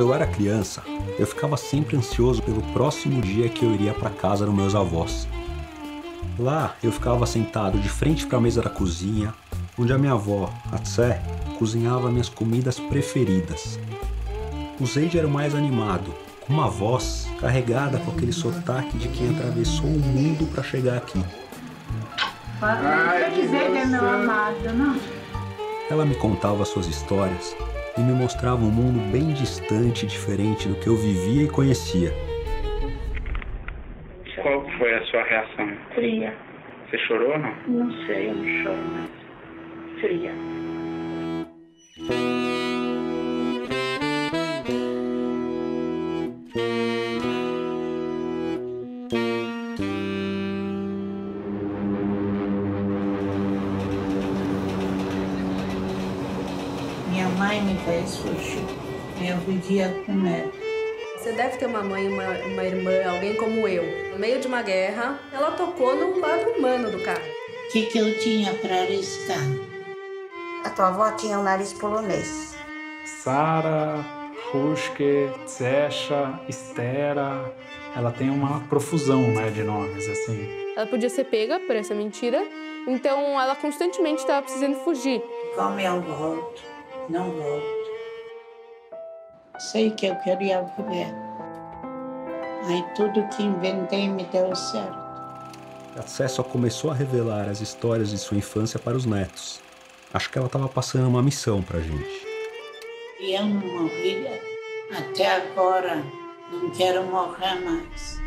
eu era criança, eu ficava sempre ansioso pelo próximo dia que eu iria para casa dos meus avós. Lá eu ficava sentado de frente para a mesa da cozinha, onde a minha avó, a Tsé, cozinhava minhas comidas preferidas. O Zeid era o mais animado, com uma voz carregada com aquele sotaque de quem atravessou o mundo para chegar aqui. Quer dizer que é meu amado, não? Ela me contava suas histórias e me mostrava um mundo bem distante e diferente do que eu vivia e conhecia. Qual foi a sua reação? Fria. Você chorou ou não? Não sei, eu não choro mais. Fria. Minha mãe me fez fugir. Eu vivia com medo. Você deve ter uma mãe, uma irmã, alguém como eu. No meio de uma guerra, ela tocou no lado humano do cara. O que eu tinha para arriscar? A tua avó tinha um nariz polonês. Sara, Ruske, Zesha, Estera. Ela tem uma profusão, né, de nomes, assim. Ela podia ser pega por essa mentira, então ela constantemente estava precisando fugir. Como eu volto, não volto. Sei que eu queria viver. Aí tudo que inventei me deu certo. A Tsé só começou a revelar as histórias de sua infância para os netos. Acho que ela estava passando uma missão pra gente. E eu não morria. Até agora, não quero morrer mais.